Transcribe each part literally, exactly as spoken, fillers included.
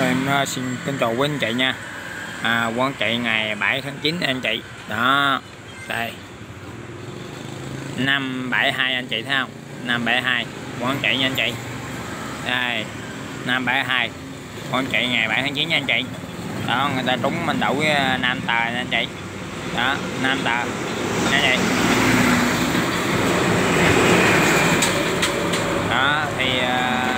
Em xin kính chào quý anh chị nha. à, Quán chạy ngày bảy tháng chín anh chị. Đó, đây năm bảy hai anh chị thấy không? Năm bảy hai quán chạy nha anh chị. Đây năm bảy hai quán chạy ngày bảy tháng chín nha anh chị. Đó, người ta trúng mình đậu với nam tờ nha anh chị. Đó, nam tờ nha anh chị. Đó thì uh,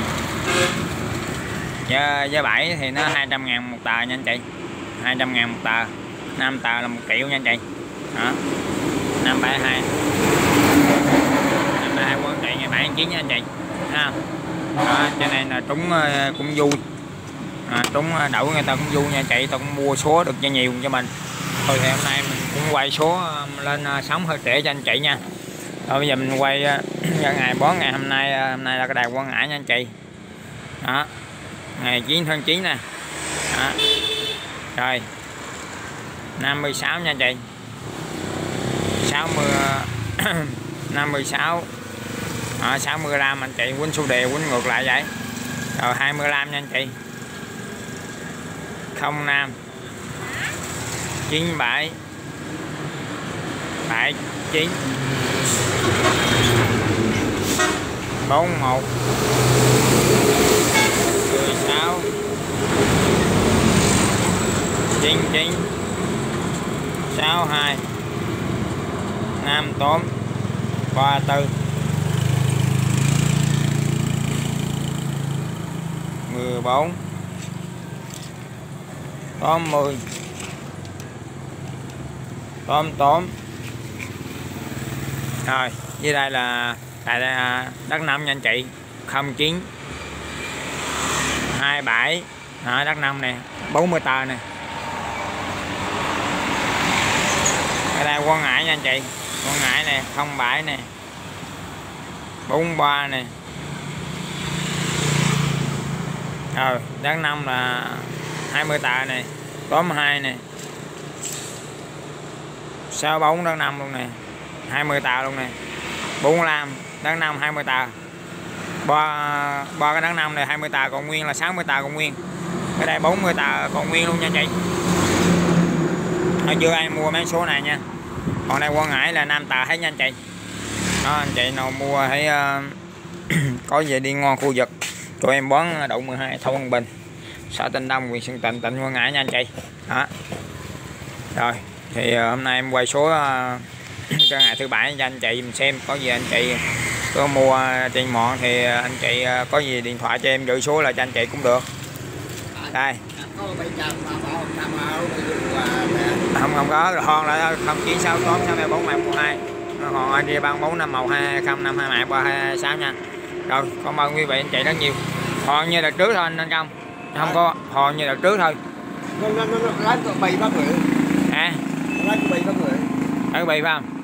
với, với bảy thì nó hai trăm ngàn một tờ nha anh chị. Hai trăm ngàn một tờ. Năm tờ là một triệu nha anh chị. Đó, năm bảy hai năm bảy hai quán chạy ngày bảy tháng chín nha anh chị. Thấy không? Đó, cho nên là trúng cũng vui. à, Trúng đậu người ta cũng vui nha anh chị. Tao cũng mua số được cho nhiều cho mình. Thôi thì hôm nay mình cũng quay số lên sóng hơi trễ cho anh chị nha. Rồi bây giờ mình quay ra ngày bón ngày hôm nay. Hôm nay là cái đài Quảng Ngãi nha anh chị. Đó, ngày chín tháng chín nè. Đó. Rồi năm mươi sáu nha anh chị. sáu mươi năm mươi sáu. Đó, sáu mươi gram anh chị. Quýnh số đề quýnh ngược lại vậy. Rồi hai mươi gram nha anh chị. Không năm chín bảy bảy chín bốn một mười sáu chín chín sáu hai năm tám ba tư mười bốn tám mươi tám tám. Rồi dưới đây là tại đây đất năm nha anh chị. Không chín hai bảy. Đó, đất năm nè, bốn mươi tờ nè. Ở đây Quảng Ngãi nha anh chị. Quảng Ngãi nè, không bảy nè, bốn ba nè. Rồi đất năm là hai mươi tờ nè, tám hai nè, sáu bốn đất năm luôn nè, hai mươi tờ luôn nè, bốn mươi lăm đất năm hai mươi tờ. Ba ba cái đất năm này hai mươi tờ còn nguyên là sáu mươi tờ còn nguyên. Cái đây bốn mươi tờ còn nguyên luôn nha anh chị. Hồi chưa ai mua mấy số này nha. Còn đây Quảng Ngãi là năm tờ hết nha anh chị. Đó, anh chị nào mua thấy uh, có gì đi ngon khu vực tụi em bón đậu mười hai Thôn Văn Bình, xã Tân Đông, huyện Sơn Tịnh, tỉnh Quảng Ngãi nha anh chị. Đó. Rồi thì uh, hôm nay em quay số uh, cái ngày thứ bảy cho anh chị mình xem. Có gì anh chị có mua trên mọn thì anh chị có gì điện thoại cho em gửi số là cho anh chị cũng được. Đây không không có hòn lại không chín sáu tám sáu bốn bảy một hai. Hòn ai đi bằng bốn năm một hai không năm hai bảy ba hai sáu nha. Rồi cảm ơn quý vị anh chị rất nhiều. Hòn như đợt trước thôi anh không không có hòn như đợt trước thôi. Nó nó nó lấy bì bác người. À, lấy bì bác người. ở bì phải không?